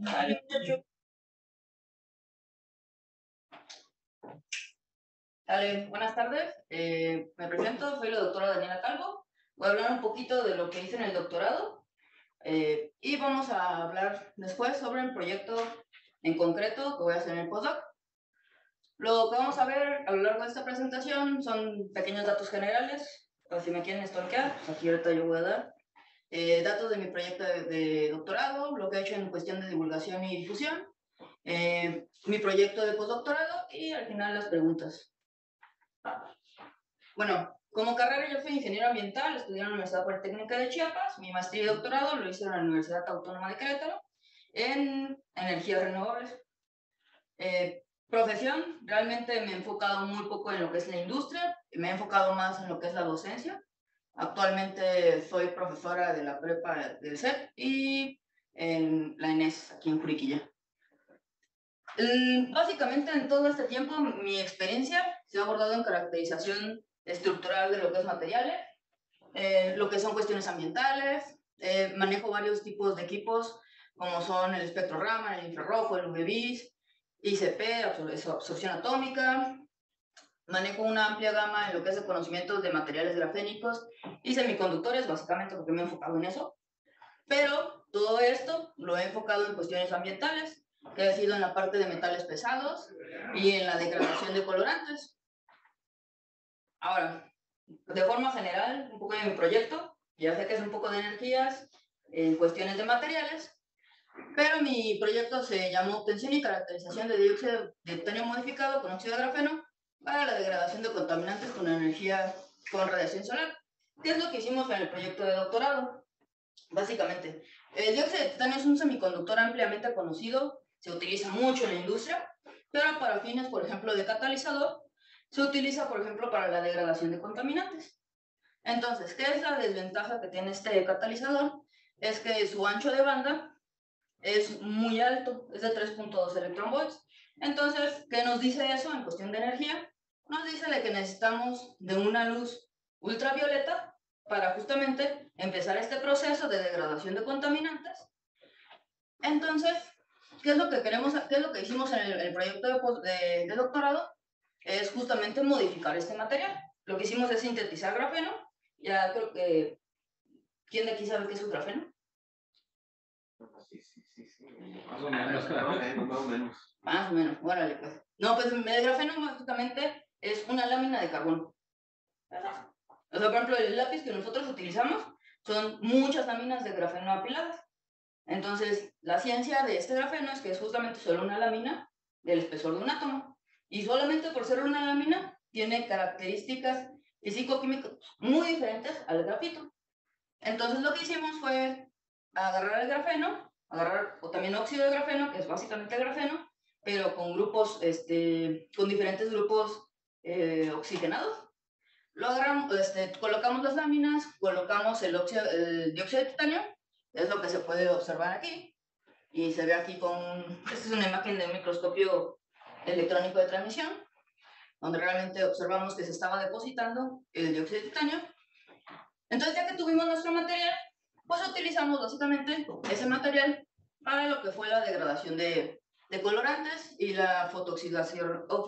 Vale. Vale, buenas tardes. Me presento, soy la doctora Daniela Calvo. Voy a hablar un poquito de lo que hice en el doctorado y vamos a hablar después sobre el proyecto en concreto que voy a hacer en el postdoc. Lo que vamos a ver a lo largo de esta presentación son pequeños datos generales, o si me quieren stalkear, pues aquí ahorita yo voy a dar datos de mi proyecto de doctorado, lo que he hecho en cuestión de divulgación y difusión, mi proyecto de postdoctorado y al final las preguntas. Bueno, como carrera yo soy ingeniero ambiental, estudié en la Universidad Politécnica de Chiapas, mi maestría y doctorado lo hice en la Universidad Autónoma de Querétaro en energías renovables. Profesión, realmente me he enfocado muy poco en lo que es la industria, me he enfocado más en lo que es la docencia. Actualmente soy profesora de la prepa del CEP y en la ENES, aquí en Juriquilla. Básicamente en todo este tiempo mi experiencia se ha abordado en caracterización estructural de lo que es materiales, lo que son cuestiones ambientales, manejo varios tipos de equipos como son el espectro Raman, el infrarrojo, el UV-Vis, ICP, absorción atómica. Manejo una amplia gama en lo que es el conocimiento de materiales grafénicos y semiconductores, básicamente porque me he enfocado en eso. Pero todo esto lo he enfocado en cuestiones ambientales, que ha sido en la parte de metales pesados y en la degradación de colorantes. Ahora, de forma general, un poco de mi proyecto, ya sé que es un poco de energías, en cuestiones de materiales, pero mi proyecto se llamó Obtención y Caracterización de Dióxido de Titanio Modificado con óxido de grafeno para la degradación de contaminantes con energía con radiación solar. ¿Qué es lo que hicimos en el proyecto de doctorado? Básicamente, el dióxido de titanio es un semiconductor ampliamente conocido, se utiliza mucho en la industria, pero para fines, por ejemplo, de catalizador, se utiliza, por ejemplo, para la degradación de contaminantes. Entonces, ¿qué es la desventaja que tiene este catalizador? Es que su ancho de banda es muy alto, es de 3.2 electronvolts. Entonces, ¿qué nos dice eso en cuestión de energía? Nos dice de que necesitamos de una luz ultravioleta para justamente empezar este proceso de degradación de contaminantes. Entonces, ¿qué es lo que queremos, qué es lo que hicimos en el proyecto de doctorado? Es justamente modificar este material. Lo que hicimos es sintetizar grafeno. Ya creo que, ¿quién de aquí sabe qué es un grafeno? Sí. Más o menos. Más o menos, órale pues. No, pues el grafeno básicamente es una lámina de carbón. O sea, por ejemplo, el lápiz que nosotros utilizamos son muchas láminas de grafeno apiladas. Entonces, la ciencia de este grafeno es que es justamente solo una lámina del espesor de un átomo. Y solamente por ser una lámina, tiene características físico-químicas muy diferentes al grafito. Entonces, lo que hicimos fue agarrar el grafeno, o también óxido de grafeno, que es básicamente el grafeno, pero con grupos, con diferentes grupos oxigenados. Lo agarramos, colocamos las láminas, colocamos el dióxido de titanio, es lo que se puede observar aquí, y se ve aquí esta es una imagen de un microscopio electrónico de transmisión, donde realmente observamos que se estaba depositando el dióxido de titanio. Entonces, ya que tuvimos nuestro material, pues utilizamos básicamente ese material para lo que fue la degradación de colorantes y la fotoxidación o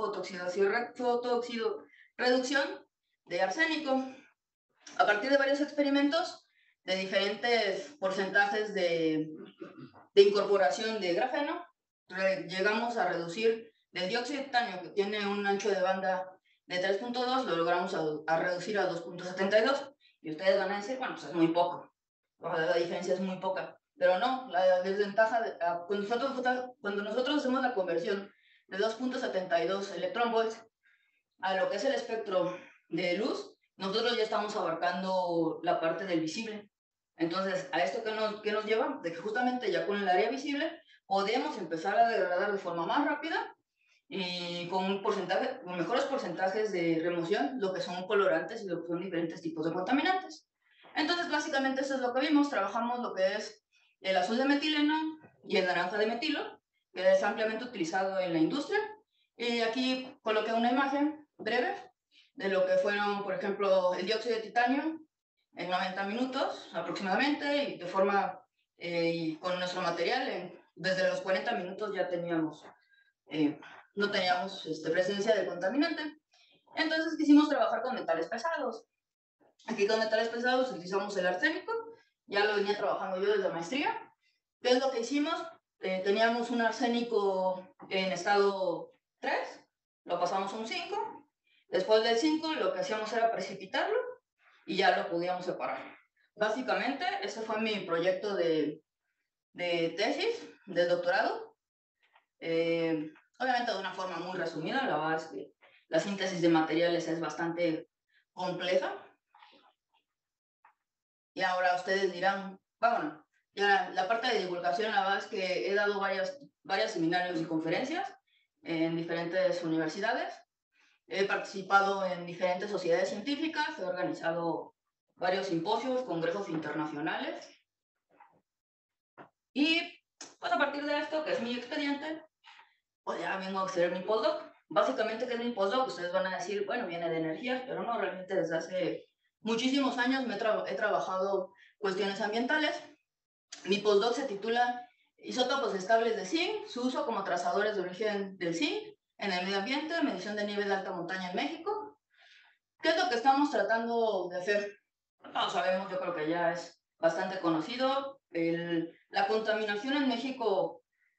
fotoxido-reducción de arsénico. A partir de varios experimentos de diferentes porcentajes de incorporación de grafeno, llegamos a reducir del dióxido de titanio, que tiene un ancho de banda de 3.2, lo logramos a reducir a 2.72. Y ustedes van a decir, bueno, pues es muy poco, la diferencia es muy poca. Pero no, la desventaja, cuando nosotros hacemos la conversión de 2.72 electronvolts a lo que es el espectro de luz, nosotros ya estamos abarcando la parte del visible. Entonces, ¿a esto qué nos lleva? De que justamente ya con el área visible podemos empezar a degradar de forma más rápida y con mejores porcentajes de remoción, lo que son colorantes y lo que son diferentes tipos de contaminantes. Entonces, básicamente eso es lo que vimos. Trabajamos lo que es el azul de metileno y el naranja de metilo, que es ampliamente utilizado en la industria. Y aquí coloqué una imagen breve de lo que fueron, por ejemplo, el dióxido de titanio en 90 minutos aproximadamente y de forma y con nuestro material, desde los 40 minutos ya teníamos, no teníamos presencia de contaminante. Entonces quisimos trabajar con metales pesados. Aquí con metales pesados utilizamos el arsénico, ya lo venía trabajando yo desde maestría. ¿Qué es lo que hicimos? Teníamos un arsénico en estado 3, lo pasamos a un 5. Después del 5 lo que hacíamos era precipitarlo y ya lo podíamos separar. Básicamente, ese fue mi proyecto de tesis, de doctorado. Obviamente de una forma muy resumida, la verdad es que la síntesis de materiales es bastante compleja. Y ahora ustedes dirán, bueno, ya la parte de divulgación, la verdad es que he dado varios seminarios y conferencias en diferentes universidades. He participado en diferentes sociedades científicas, he organizado varios simposios, congresos internacionales. Y pues a partir de esto, que es mi expediente, pues ya vengo a hacer mi postdoc. Básicamente, ¿qué es mi postdoc? Ustedes van a decir, bueno, viene de energías, pero no, realmente desde hace muchísimos años he trabajado cuestiones ambientales. Mi postdoc se titula Isótopos estables de zinc, su uso como trazadores de origen del zinc en el medio ambiente, medición de nivel de alta montaña en México. ¿Qué es lo que estamos tratando de hacer? No sabemos, yo creo que ya es bastante conocido. La contaminación en México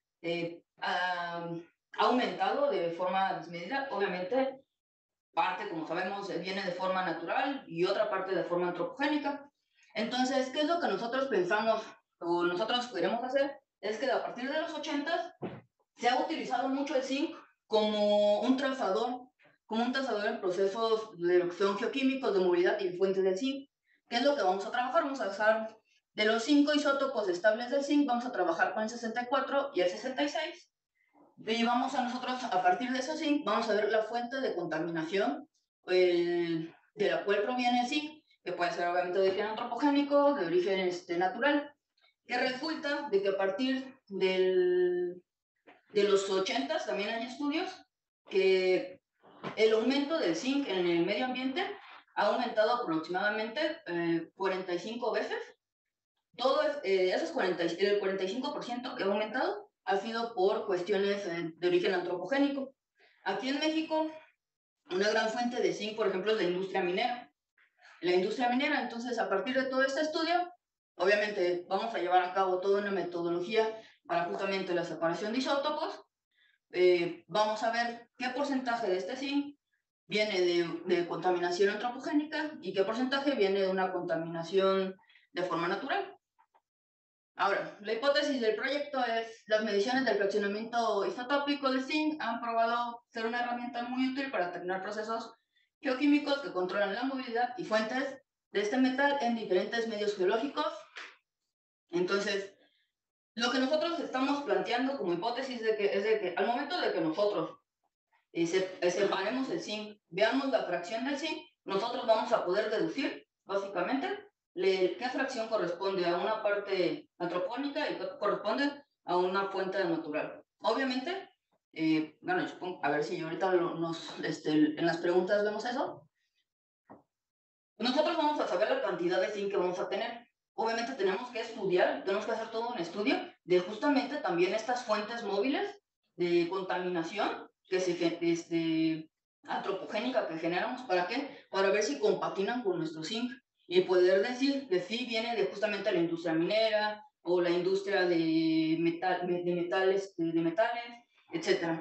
ha aumentado de forma desmedida. Obviamente, parte, como sabemos, viene de forma natural y otra parte de forma antropogénica. Entonces, ¿qué es lo que nosotros pensamos o nosotros queremos hacer? Es que a partir de los 80 se ha utilizado mucho el zinc como un trazador en procesos de lo que son geoquímicos, de movilidad y fuentes del zinc. ¿Qué es lo que vamos a trabajar? Vamos a usar de los 5 isótopos estables del zinc, vamos a trabajar con el 64 y el 66. Y vamos a nosotros, a partir de esos zinc, vamos a ver la fuente de contaminación de la cual proviene el zinc, que puede ser obviamente de origen antropogénico, de origen natural, que resulta de que a partir de los 80 también hay estudios que el aumento del zinc en el medio ambiente ha aumentado aproximadamente 45 veces. Esos el 45% que ha aumentado ha sido por cuestiones de origen antropogénico. Aquí en México, una gran fuente de zinc, por ejemplo, es la industria minera. La industria minera, entonces, a partir de todo este estudio, obviamente vamos a llevar a cabo toda una metodología para justamente la separación de isótopos. Vamos a ver qué porcentaje de este zinc viene de contaminación antropogénica y qué porcentaje viene de una contaminación de forma natural. Ahora, la hipótesis del proyecto es las mediciones del fraccionamiento isotópico de zinc han probado ser una herramienta muy útil para determinar procesos geoquímicos que controlan la movilidad y fuentes de este metal en diferentes medios geológicos. Entonces, lo que nosotros estamos planteando como hipótesis es de que al momento de que nosotros separemos el zinc, veamos la fracción del zinc, nosotros vamos a poder deducir, básicamente, qué fracción corresponde a una parte antropónica y qué corresponde a una fuente natural. Obviamente, bueno, yo supongo, a ver si ahorita en las preguntas vemos eso. Nosotros vamos a saber la cantidad de zinc que vamos a tener. Obviamente tenemos que estudiar, tenemos que hacer todo un estudio de justamente también estas fuentes móviles de contaminación antropogénica que generamos. ¿Para qué? Para ver si compatinan con nuestro zinc y poder decir que sí viene de justamente la industria minera o la industria de metales, etc.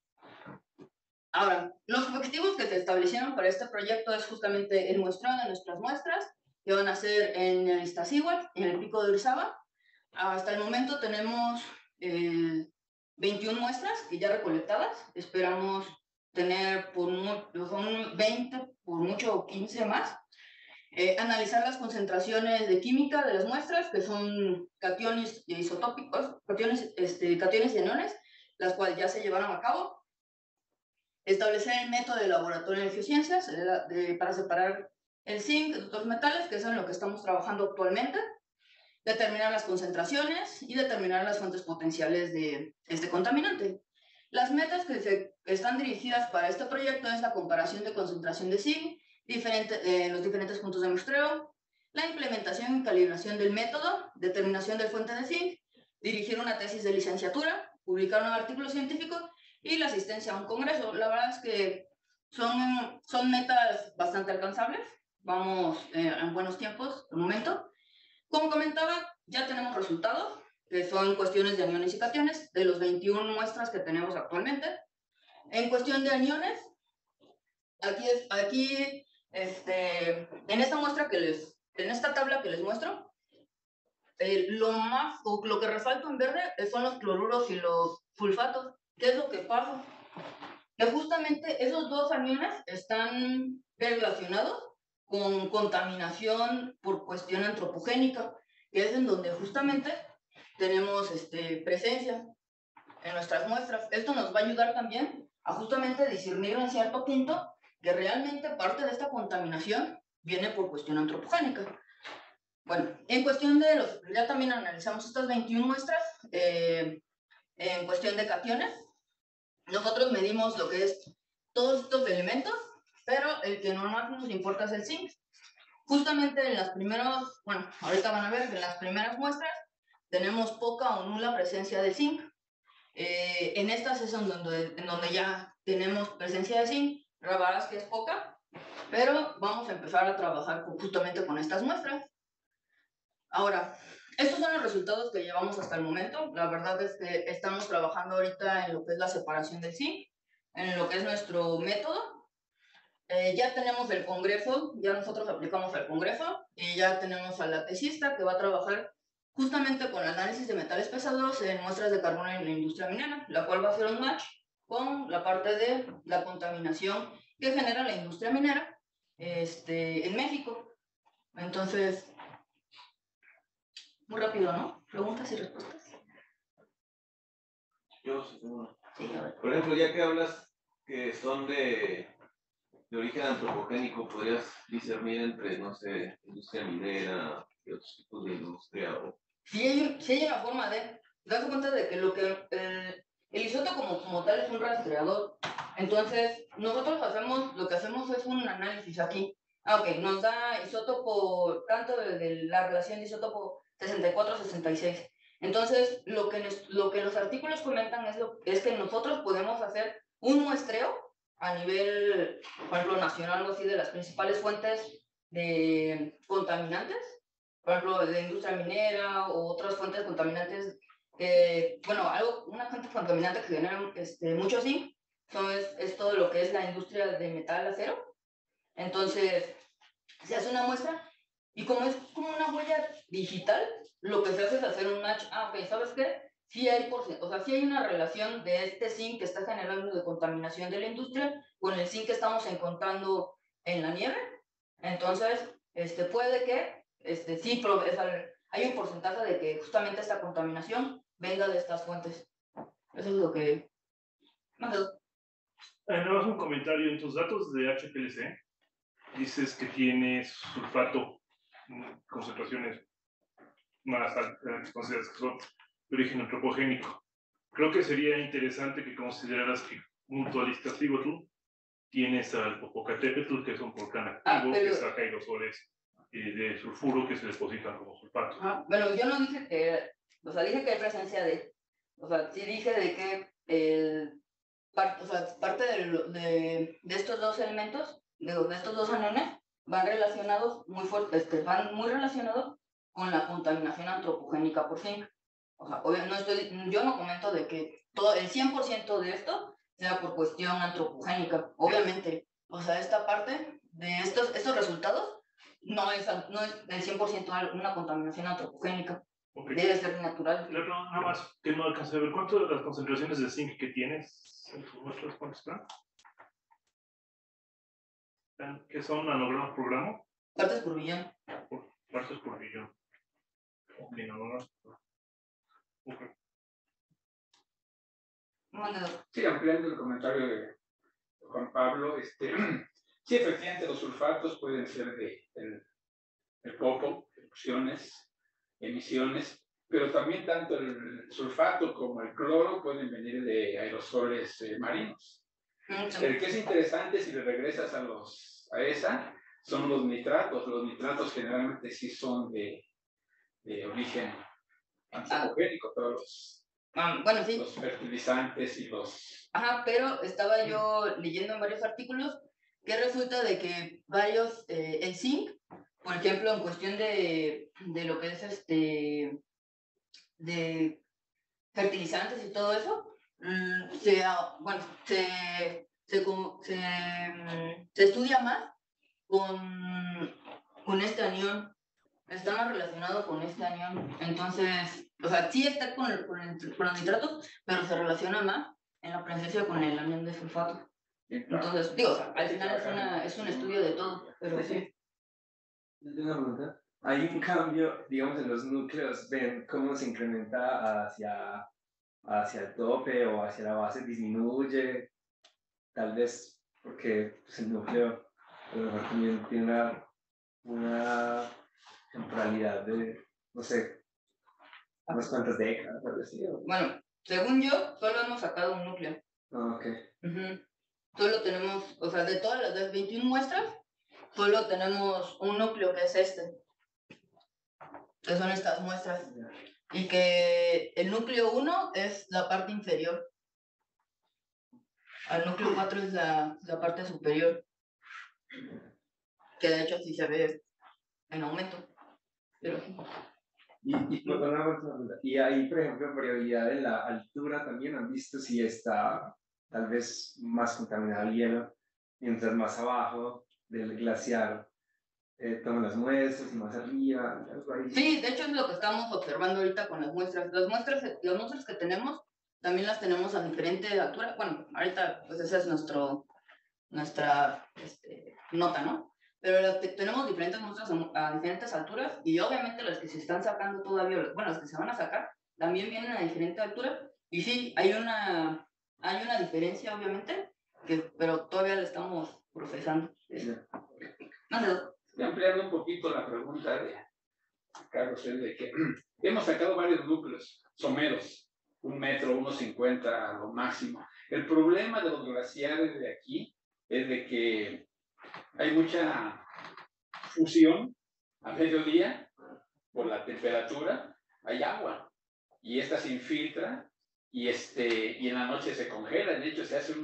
Ahora, los objetivos que se establecieron para este proyecto es justamente el muestreo de nuestras muestras, que van a ser en el Iztaccíhuatl, en el Pico de Orizaba. Hasta el momento tenemos 21 muestras que ya recolectadas. Esperamos tener por 20, por mucho 15 más. Analizar las concentraciones de química de las muestras, que son cationes isotópicos, cationes y aniones, las cuales ya se llevaron a cabo. Establecer el método de laboratorio de geociencias para separar el zinc de otros metales, que es en lo que estamos trabajando actualmente. Determinar las concentraciones y determinar las fuentes potenciales de este contaminante. Las metas que están dirigidas para este proyecto es la comparación de concentración de zinc en los diferentes puntos de muestreo, la implementación y calibración del método, determinación de fuente de zinc, dirigir una tesis de licenciatura, publicar un artículo científico y la asistencia a un congreso. La verdad es que son metas bastante alcanzables, vamos en buenos tiempos de momento. Como comentaba, ya tenemos resultados, que son cuestiones de aniones y cationes, de los 21 muestras que tenemos actualmente. En cuestión de aniones, aquí en esta muestra en esta tabla que les muestro, lo que resalto en verde son los cloruros y los sulfatos. ¿Qué es lo que pasa? Que justamente esos dos aniones están relacionados con contaminación por cuestión antropogénica, que es en donde justamente tenemos presencia en nuestras muestras. Esto nos va a ayudar también a justamente discernir en cierto punto que realmente parte de esta contaminación viene por cuestión antropogénica. Bueno, en cuestión de ya también analizamos estas 21 muestras, en cuestión de cationes, nosotros medimos lo que es todos estos elementos, pero el que más nos importa es el zinc. Justamente en las primeras, bueno, ahorita van a ver que en las primeras muestras tenemos poca o nula presencia de zinc. En estas es en donde ya tenemos presencia de zinc, la verdad es que es poca, pero vamos a empezar a trabajar justamente con estas muestras. Ahora, estos son los resultados que llevamos hasta el momento. La verdad es que estamos trabajando ahorita en lo que es la separación del zinc, en lo que es nuestro método. Ya tenemos el congreso, ya nosotros aplicamos el congreso y ya tenemos a la tesista que va a trabajar justamente con análisis de metales pesados en muestras de carbono en la industria minera, la cual va a hacer un match con la parte de la contaminación que genera la industria minera en México. Entonces, muy rápido, ¿no? Preguntas y respuestas. Yo seguro. Sí, a ver. Por ejemplo, ya que hablas que son de origen antropogénico, ¿podrías discernir entre, no sé, industria minera y otros tipos de industria? Sí hay una forma de darse cuenta de que el isótopo como tal es un rastreador. Entonces, nosotros lo que hacemos es un análisis aquí. Ok, nos da isótopo, tanto de la relación de isótopo 64-66. Entonces, lo que los artículos comentan es que nosotros podemos hacer un muestreo a nivel, por ejemplo, nacional o así, de las principales fuentes de contaminantes, por ejemplo, de industria minera o otras fuentes contaminantes. Una fuente contaminante que genera mucho zinc es todo lo que es la industria de metal acero. Entonces, se hace una muestra y como es como una huella digital, lo que se hace es hacer un match. Ok, ¿sabes qué? Sí hay, sí hay una relación de este zinc que está generando de contaminación de la industria con el zinc que estamos encontrando en la nieve. Entonces, puede que sí, hay un porcentaje de que justamente esta contaminación venga de estas fuentes. Eso es lo que... Nada más un comentario. En tus datos de HPLC dices que tienes sulfato, concentraciones más altas, consideras que son de origen antropogénico. Creo que sería interesante que consideraras que mutualistativo tú tienes al Popocatépetl, que es un volcán activo, que saca aerosoles de sulfuro que se depositan como sulfato. Bueno, yo no dije que, dije que hay presencia de, sí dije de que parte de estos dos elementos, de estos dos aniones, van relacionados muy fuertes, van muy relacionados con la contaminación antropogénica por zinc. Yo no comento de que todo el 100% de esto sea por cuestión antropogénica. Obviamente, esta parte de estos resultados no es del 100% una contaminación antropogénica. Okay. Debe ser natural. Claro, nada más que no alcancé a ver cuánto de las concentraciones de zinc que tienes en tus muestras, ¿cuánto están? ¿Qué son nanogramos por gramo? Partes por billón. Partes por billón. Okay, nanogramos. Okay. Sí, ampliando el comentario de Juan Pablo, sí, efectivamente los sulfatos pueden ser del popo, erupciones, emisiones, pero también tanto el sulfato como el cloro pueden venir de aerosoles marinos. El que es interesante si le regresas a esa, son los nitratos. Los nitratos generalmente sí son de origen antropogénico, todos bueno, sí. los fertilizantes y los... Ajá, pero estaba yo leyendo en varios artículos que resulta de que varios, el zinc, por ejemplo, en cuestión de lo que es de fertilizantes y todo eso, se estudia más con este anión, está más relacionado con este anión. Entonces, o sea, sí está con los nitratos, pero se relaciona más en la presencia con el anión de sulfato. Entonces, digo, o sea, al final es un estudio de todo, pero sí. Una pregunta. Hay un cambio, digamos, en los núcleos, ven cómo se incrementa hacia el tope o hacia la base, disminuye, tal vez porque pues, el núcleo a lo mejor también tiene una temporalidad de, no sé, unas cuantas décadas, algo así. Bueno, según yo, solo hemos sacado un núcleo. Ah, ok. Solo tenemos, o sea, de todas las 21 muestras, solo tenemos un núcleo que es que son estas muestras. Y que el núcleo 1 es la parte inferior. Al núcleo 4 es la parte superior. Que de hecho sí se ve en aumento. Pero... Y ahí, por ejemplo, variabilidad en la altura también han visto si está tal vez más contaminado el hielo, mientras más abajo del glaciar toman las muestras y más arriba, algo ahí. Sí, de hecho es lo que estamos observando ahorita con las muestras. Las muestras que tenemos también las tenemos a diferente altura. Bueno, ahorita pues esa es nuestra nota, ¿no? Pero tenemos diferentes muestras a diferentes alturas y obviamente las que se están sacando todavía, bueno, las que se van a sacar, también vienen a diferente altura. Y sí, hay una diferencia, obviamente, pero todavía la estamos procesando. Ampliando un poquito la pregunta de Carlos, es de que hemos sacado varios núcleos someros, 1 metro, 1,50 a lo máximo. El problema de los glaciares de aquí es de que hay mucha fusión a mediodía por la temperatura, hay agua y esta se infiltra y en la noche se congela, de hecho se hace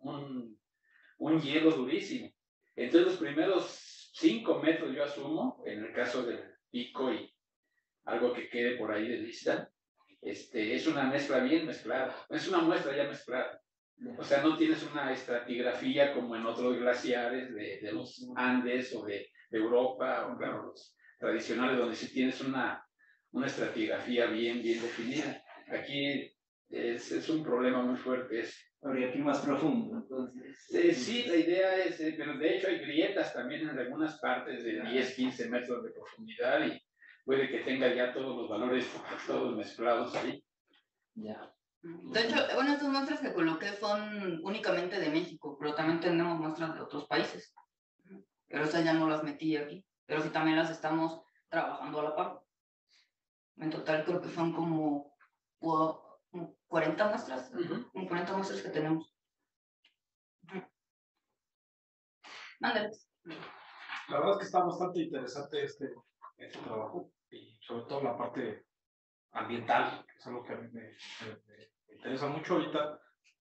un hielo durísimo. Entonces los primeros 5 metros yo asumo, en el caso del pico y algo que quede por ahí de lista, es una mezcla bien mezclada, es una muestra ya mezclada. O sea, no tienes una estratigrafía como en otros glaciares de los Andes o de Europa, o claro, los tradicionales, donde sí tienes una estratigrafía bien definida. Aquí es un problema muy fuerte. Habría que ir más profundo, entonces. Sí, la idea es, pero de hecho hay grietas también en algunas partes de 10, 15 metros de profundidad y puede que tenga ya todos los valores todos mezclados ahí. Ya. De hecho, bueno, estas muestras que coloqué son únicamente de México, pero también tenemos muestras de otros países. Pero esas ya no las metí aquí, pero sí también las estamos trabajando a la par. En total creo que son como 40 muestras, como 40 muestras que tenemos. Ándale. La verdad es que está bastante interesante este trabajo y sobre todo la parte ambiental, que es algo que a mí me interesa mucho ahorita.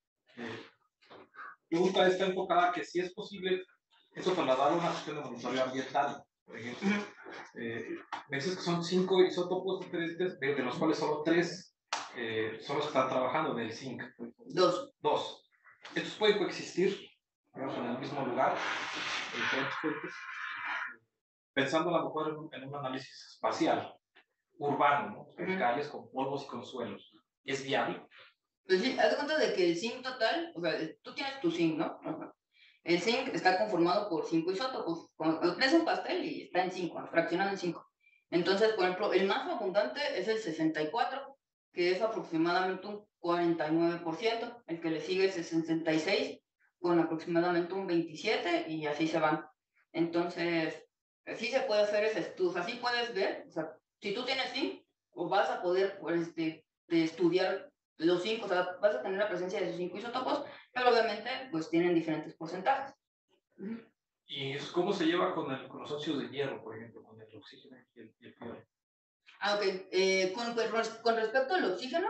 Me gusta esta enfocada que si es posible eso trasladar a una cuestión de monitoreo ambiental. Por ejemplo, me dices que son 5 isótopos diferentes, de los cuales solo 3 son los que están trabajando en el zinc. 2. Estos pueden coexistir, digamos, en el mismo lugar, en diferentes fuentes, pensando a lo mejor en un análisis espacial, urbano, ¿no? Calles con polvos y con suelos. ¿Es viable? Pues sí, haz de cuenta de que el zinc total, o sea, tú tienes tu zinc, ¿no? El zinc está conformado por 5 isótopos. Es un pastel y está en 5, fraccionado en 5. Entonces, por ejemplo, el más abundante es el 64, que es aproximadamente un 49%. El que le sigue es el 66, con aproximadamente un 27, y así se van. Entonces, así se puede hacer ese estudio. Así puedes ver, o sea, si tú tienes zinc, pues vas a poder de estudiar los 5, o sea, vas a tener la presencia de esos 5 isótopos, pero obviamente pues tienen diferentes porcentajes. ¿Y cómo se lleva con los óxidos de hierro, por ejemplo, con el oxígeno y el cloro? Ah, ok. Con respecto al oxígeno,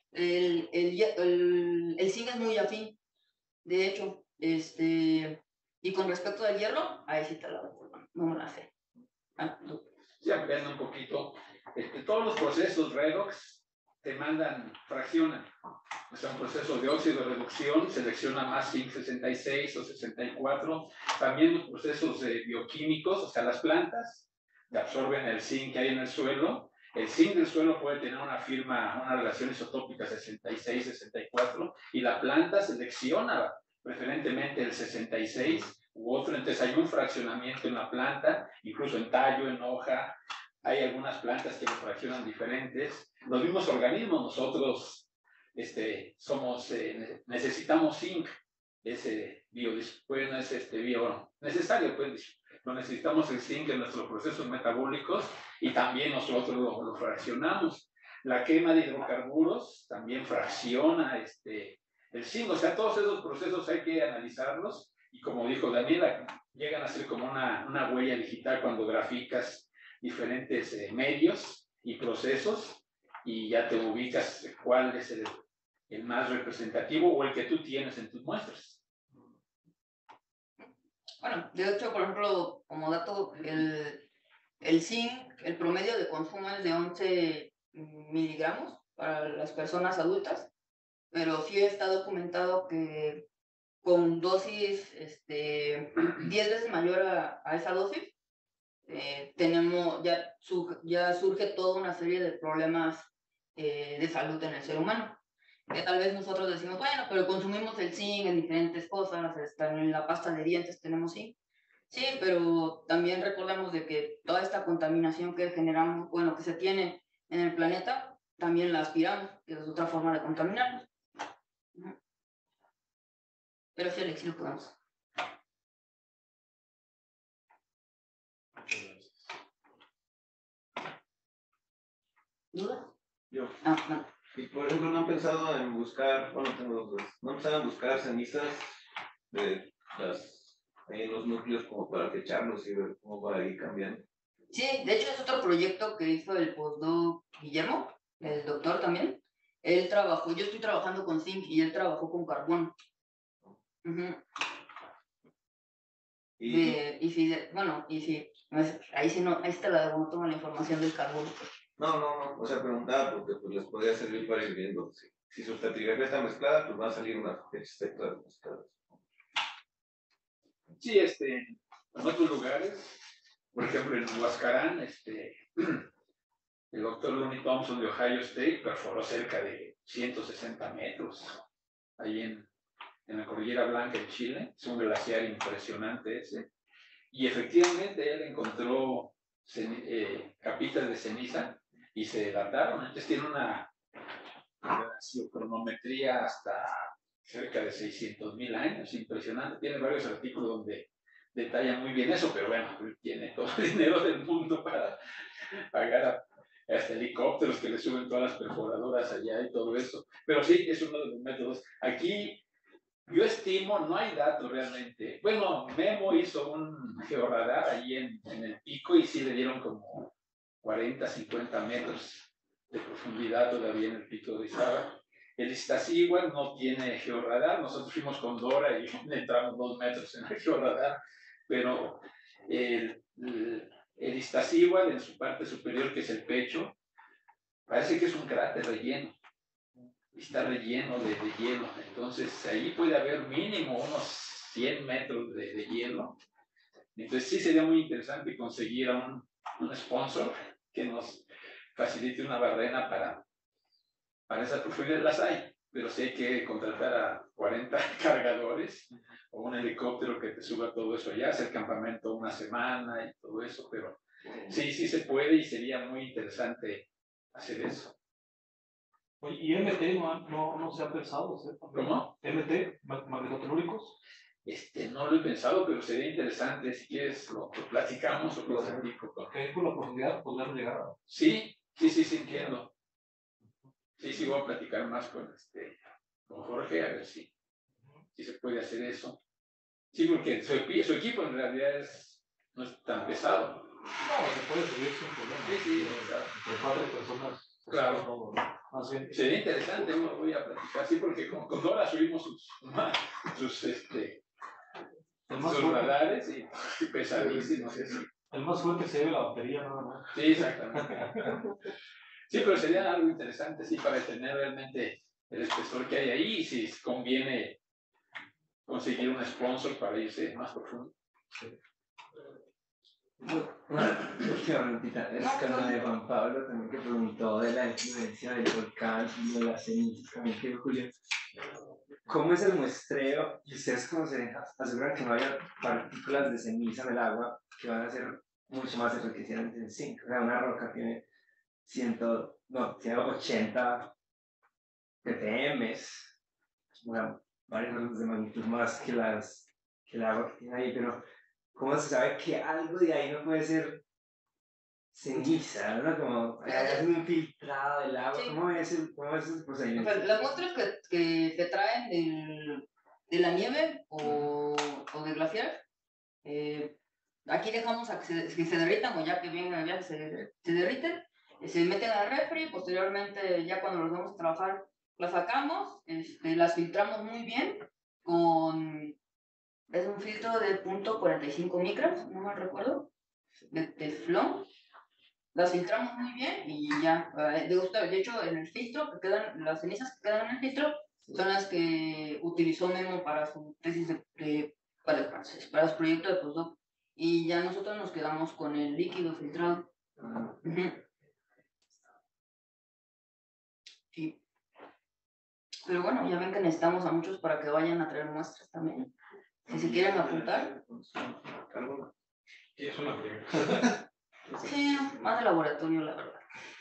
el zinc es muy afín, de hecho. Y con respecto al hierro, ahí sí te la doy, no me la sé. Ah, no. Sí, ampliando un poquito, todos los procesos redox te mandan, fraccionan. O sea, un proceso de óxido de reducción selecciona más zinc 66 o 64. También los procesos bioquímicos, o sea, las plantas que absorben el zinc que hay en el suelo. El zinc del suelo puede tener una relación isotópica 66, 64, y la planta selecciona preferentemente el 66 u otro. Entonces hay un fraccionamiento en la planta, incluso en tallo, en hoja. Hay algunas plantas que lo fraccionan diferentes. Los mismos organismos, nosotros necesitamos zinc, no es bio necesario, pues, lo necesitamos el zinc en nuestros procesos metabólicos y también nosotros lo fraccionamos. La quema de hidrocarburos también fracciona el zinc. O sea, todos esos procesos hay que analizarlos y, como dijo Daniela, llegan a ser como una huella digital cuando graficas diferentes medios y procesos y ya te ubicas cuál es el más representativo o el que tú tienes en tus muestras. Bueno, de hecho, por ejemplo, como dato, el zinc, el promedio de consumo es de 11 miligramos para las personas adultas, pero sí está documentado que con dosis 10 veces mayor a esa dosis, ya surge toda una serie de problemas de salud en el ser humano. Que tal vez nosotros decimos, bueno, pero consumimos el zinc en diferentes cosas, en la pasta de dientes tenemos zinc. Sí, pero también recordemos de que toda esta contaminación que generamos, bueno, que se tiene en el planeta, también la aspiramos, que es otra forma de contaminarnos. Pero sí, Alex, sí lo podemos. ¿Dudas? Yo. Ah, no. Y por ejemplo, ¿no han pensado en buscar, bueno, tengo dos dudas, ¿no han pensado en buscar cenizas de los núcleos como para fecharlos y ver cómo va a ir cambiando? Sí, de hecho es otro proyecto que hizo el postdoc Guillermo, el doctor también. Él trabajó, yo estoy trabajando con zinc y él trabajó con carbón. Bueno, y sí, ahí sí no, ahí está no tomo la información del carbón. No, o sea, preguntaba porque pues les podría servir para ir viendo. Si su estratigrafía está mezclada, pues va a salir una espectral mezclada. Sí, en otros lugares, por ejemplo en Huascarán, el doctor Lonnie Thompson de Ohio State perforó cerca de 160 metros ahí en la Cordillera Blanca en Chile. Es un glaciar impresionante ese. Y efectivamente él encontró capitas de ceniza y se dataron. Entonces tiene una glaciocronometría hasta cerca de 600,000 años, impresionante. Tiene varios artículos donde detalla muy bien eso, pero bueno, tiene todo el dinero del mundo para pagar hasta helicópteros que le suben todas las perforadoras allá y todo eso. Pero sí, es uno de los métodos. Aquí yo estimo, no hay datos realmente. Bueno, Memo hizo un georradar allí en el pico y sí le dieron como 40, 50 metros de profundidad todavía en el pico de Izaba. El Iztaccíhuatl no tiene georradar. Nosotros fuimos con Dora y le entramos 2 metros en el georradar, pero el Iztaccíhuatl en su parte superior, que es el pecho, parece que es un cráter relleno. Está relleno de hielo. Entonces ahí puede haber mínimo unos 100 metros de hielo. Entonces sí sería muy interesante conseguir a un sponsor que nos facilite una barrena para esa profundidad. Las hay, pero sí hay que contratar a 40 cargadores o un helicóptero que te suba todo eso allá, hacer campamento una semana y todo eso, pero sí se puede y sería muy interesante hacer eso. Oye, ¿y MT no se ha pensado hacer también? ¿Cómo? ¿MT, magnetotelúricos? No lo he pensado, pero sería interesante. Si quieres, lo platicamos o lo platico. Porque por la profundidad poder llegar a... Sí, entiendo. Sí, voy a platicar más con Jorge, a ver si se puede hacer eso. Sí, porque su equipo en realidad no es tan pesado. No, se puede subir sin problema. Sí, claro. Entre 4 personas. Pues, Claro. todo, ¿no? Más bien. Sería interesante, voy a platicar, sí, porque con Dora subimos sus radares y pesadísimos. Sí. El más fuerte se lleve la batería, nada más. Sí, exactamente. Sí, pero sería algo interesante, sí, para tener realmente el espesor que hay ahí y si conviene conseguir un sponsor para irse más profundo. Sí. Una última preguntita, es con la de Juan Pablo también que preguntó de la influencia del volcán y de las cenizas también que Julio. ¿Cómo es el muestreo? Y ustedes cómo se aseguran que no haya partículas de ceniza en el agua que van a ser mucho más enriquecidas en zinc. O sea, una roca tiene 80 ppm, varios órdenes de magnitud más que el agua que tiene ahí, pero ¿cómo se sabe que algo de ahí no puede ser ceniza, ¿no? Como es un filtrado del agua, Sí. ¿cómo es el procedimiento? O sea, las muestras que se traen de la nieve o del glaciar, aquí dejamos a que se derritan, o ya que vienen, ya que se derriten, se meten al refri, posteriormente ya cuando los vamos a trabajar, las sacamos, las filtramos muy bien es un filtro de 0.45 micras, no mal recuerdo, de teflón. Las filtramos muy bien y ya, de hecho en el filtro, las cenizas que quedan en el filtro son las que utilizó Memo para su tesis para su proyecto de postdoc. Y ya nosotros nos quedamos con el líquido filtrado. Sí. Pero bueno, ya ven que necesitamos a muchos para que vayan a traer muestras también. Si se quieren apuntar. Sí, es una primera. Sí, más de laboratorio, la verdad.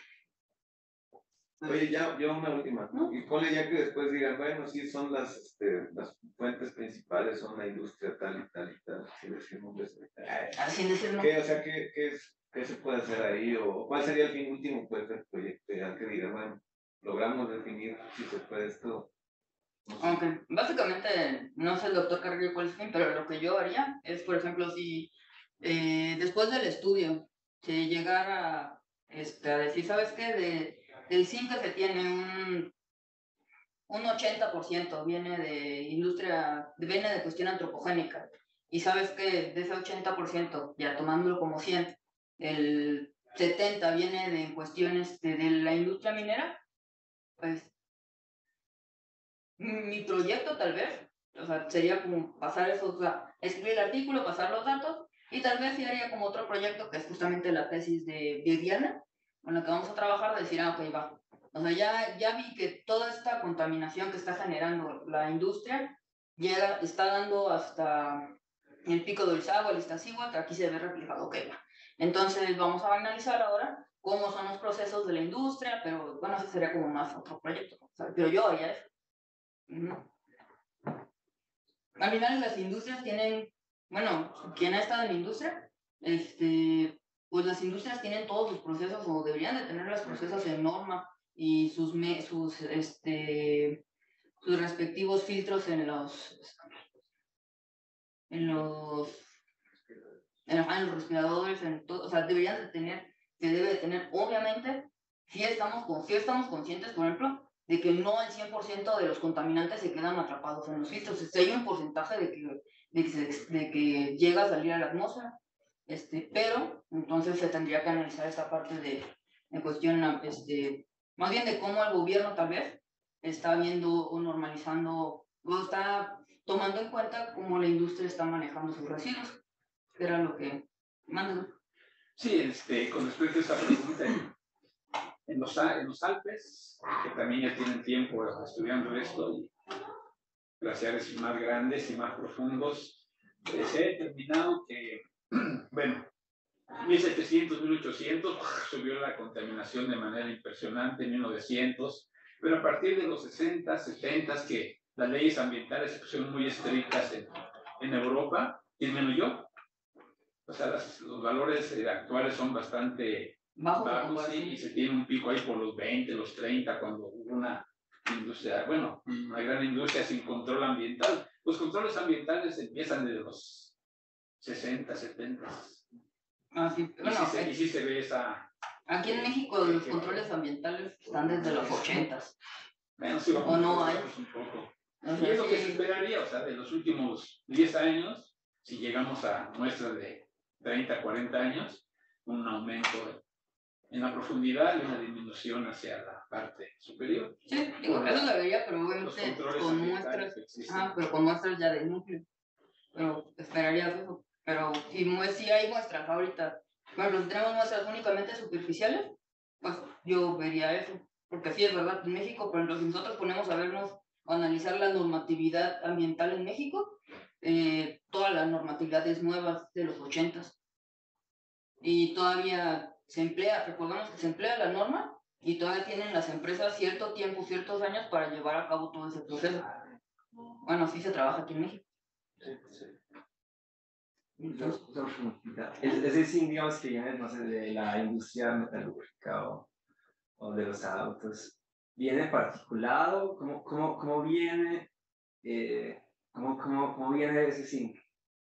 Oye, ya una última. ¿No? Y ponle ya que después digan, bueno, sí, son las fuentes principales, son la industria tal y tal y tal, sin decir nombres. Sin decirlo. O sea, ¿qué se puede hacer ahí? ¿O cuál sería el fin último pues, del proyecto? Ya que digan, bueno, logramos definir si se puede esto. No sé. Aunque básicamente no sé el doctor Carrillo cuál es el fin, pero lo que yo haría es, por ejemplo, si después del estudio se llegara a decir, ¿sabes qué? Del zinc que se tiene un 80% viene de industria, viene de cuestión antropogénica. Y sabes que de ese 80%, ya tomándolo como 100, el 70 viene de cuestiones de la industria minera, pues mi proyecto tal vez, o sea, sería como pasar eso, o sea, escribir el artículo, pasar los datos, y tal vez sí haría como otro proyecto que es justamente la tesis de Diana, con la que vamos a trabajar, decir, ok, va. O sea, ya vi que toda esta contaminación que está generando la industria está dando hasta el pico del Orizaba, el Iztaccíhuatl, que aquí se ve reflejado, ok, va. Entonces vamos a analizar ahora cómo son los procesos de la industria, pero bueno, ese sería como más otro proyecto, o sea, pero yo haría eso. Al final las industrias tienen, bueno, quien ha estado en la industria, pues las industrias tienen todos sus procesos o deberían de tener los procesos en norma y sus respectivos filtros en los respiradores, en todo, o sea, deberían de tener, se debe de tener, obviamente, si estamos conscientes, por ejemplo, de que no el 100% de los contaminantes se quedan atrapados en los filtros. Hay un porcentaje de que llega a salir a la atmósfera, pero entonces se tendría que analizar esta parte en cuestión, más bien de cómo el gobierno tal vez está viendo o normalizando o está tomando en cuenta cómo la industria está manejando sus residuos, que era lo que mandan. Sí, con respecto a esta pregunta, en los Alpes, que también ya tienen tiempo estudiando esto, y glaciares más grandes y más profundos, se ha determinado que, bueno, 1700, 1800 subió la contaminación de manera impresionante, en 1900, pero a partir de los 60, 70, que las leyes ambientales se pusieron muy estrictas en Europa, disminuyó. O sea, los valores actuales son bastante bajos y se tiene un pico ahí por los 20, los 30, cuando hubo una industria, bueno, una gran industria sin control ambiental. Los controles ambientales empiezan desde los 60, 70. Ah, sí. Bueno, Y sí se ve esa... aquí en México los controles ambientales están desde los 80s. Bueno, sí, ¿O no hay? un poco. O Y sea, es lo que se sí. esperaría, o sea, de los últimos 10 años, si llegamos a muestras de 30, 40 años, un aumento en la profundidad y una disminución hacia la parte superior. Sí, digo, eso lo vería, pero Los obviamente controles con ambientales muestras, que existen. ajá, pero con muestras ya del núcleo. Pero esperaría eso. Pero si hay muestras ahorita, por ejemplo, si tenemos muestras únicamente superficiales, pues yo vería eso. Porque sí es verdad, en México, por ejemplo, si nosotros ponemos a vernos o analizar la normatividad ambiental en México, toda la normatividad es nueva de los 80s. Y todavía se emplea, recordemos que se emplea la norma y todavía tienen las empresas cierto tiempo, ciertos años para llevar a cabo todo ese proceso. Bueno, así se trabaja aquí en México. Entonces, Es decir, digamos que viene, no sé, de la industria metalúrgica o de los autos. ¿Viene particulado? ¿Cómo viene? ¿Cómo viene ese zinc?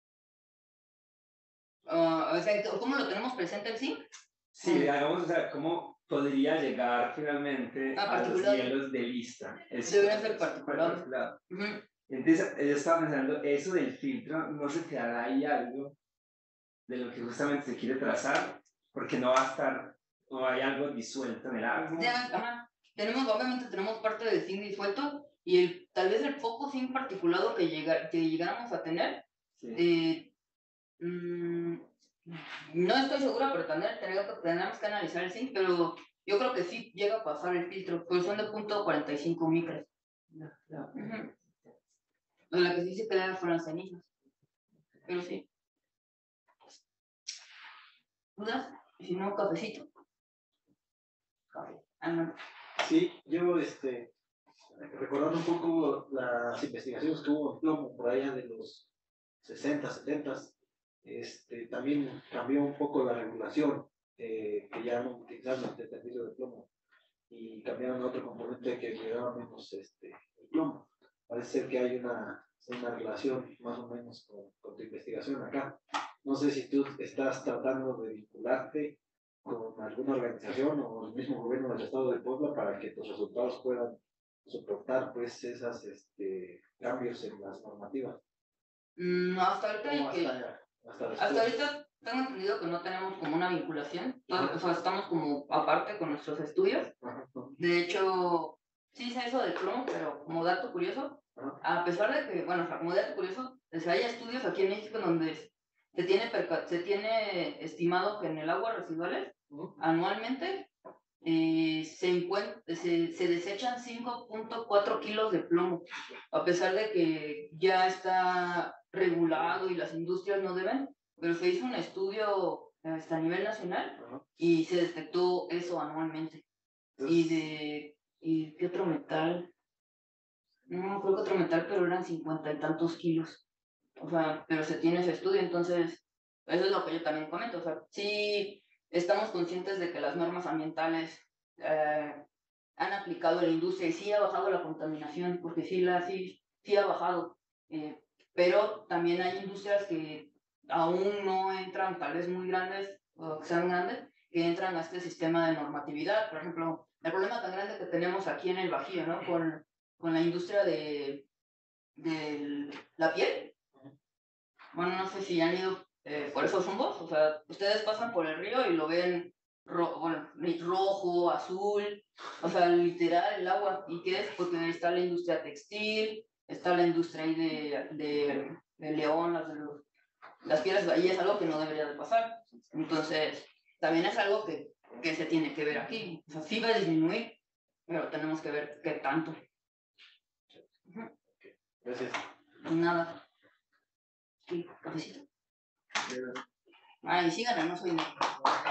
o sea, ¿cómo lo tenemos presente el zinc? Sí, digamos, o sea, ¿cómo podría llegar finalmente a los particulado. hielos de vista? Debería ser particulado. Ujú. Entonces, yo estaba pensando, eso del filtro, ¿no se quedará ahí algo de lo que justamente se quiere trazar? Porque no va a estar, o hay algo disuelto en el agua. Ajá. Obviamente tenemos parte del zinc disuelto y tal vez el poco zinc particulado que llegáramos a tener, Sí. no estoy segura, pero también tenemos que analizar el zinc, pero yo creo que sí llega a pasar el filtro, pues son de 0.45 micras. Ujú. La que sí se queda fueron las cenizas, pero sí. ¿Dudas? Y si no, cafecito. Café. No. Sí, yo recordando un poco las investigaciones que hubo en plomo por allá de los 60, 70, también cambió un poco la regulación, que ya no utilizaban el tendido de plomo y cambiaron a otro componente que llevaba menos el plomo. Parece ser que hay una relación más o menos con tu investigación acá. No sé si tú estás tratando de vincularte con alguna organización o el mismo gobierno del estado de Puebla para que tus resultados puedan soportar pues esos cambios en las normativas. Hasta ahorita Hasta ahorita tengo entendido que no tenemos como una vinculación, o sea, estamos como aparte con nuestros estudios. De hecho, sí sé eso del plomo, pero como dato curioso, a pesar de que, bueno, o sea, como dato curioso, hay estudios aquí en México donde se tiene estimado que en el agua residuales anualmente se desechan 5.4 kilos de plomo, a pesar de que ya está regulado y las industrias no deben, pero se hizo un estudio a nivel nacional y se detectó eso anualmente. ¿Y qué otro metal? No creo que otro metal, pero eran 50 y tantos kilos. O sea, pero se tiene ese estudio, entonces, eso es lo que yo también comento. O sea, sí estamos conscientes de que las normas ambientales han aplicado en la industria y sí ha bajado la contaminación, porque sí ha bajado. Pero también hay industrias que aún no entran, tal vez muy grandes, o que sean grandes, que entran a este sistema de normatividad. Por ejemplo, el problema tan grande que tenemos aquí en el Bajío, ¿no? Con la industria de la piel. Bueno, no sé si han ido por esos rumbos. O sea, ustedes pasan por el río y lo ven rojo, azul. O sea, literal el agua. ¿Y qué es? Porque está la industria textil, está la industria ahí de León, las pieles, ahí es algo que no debería de pasar. Entonces, también es algo que se tiene que ver aquí. O sea, sí va a disminuir, pero tenemos que ver qué tanto. Gracias. Nada. Sí, cafecito. Ay, síganla, no soy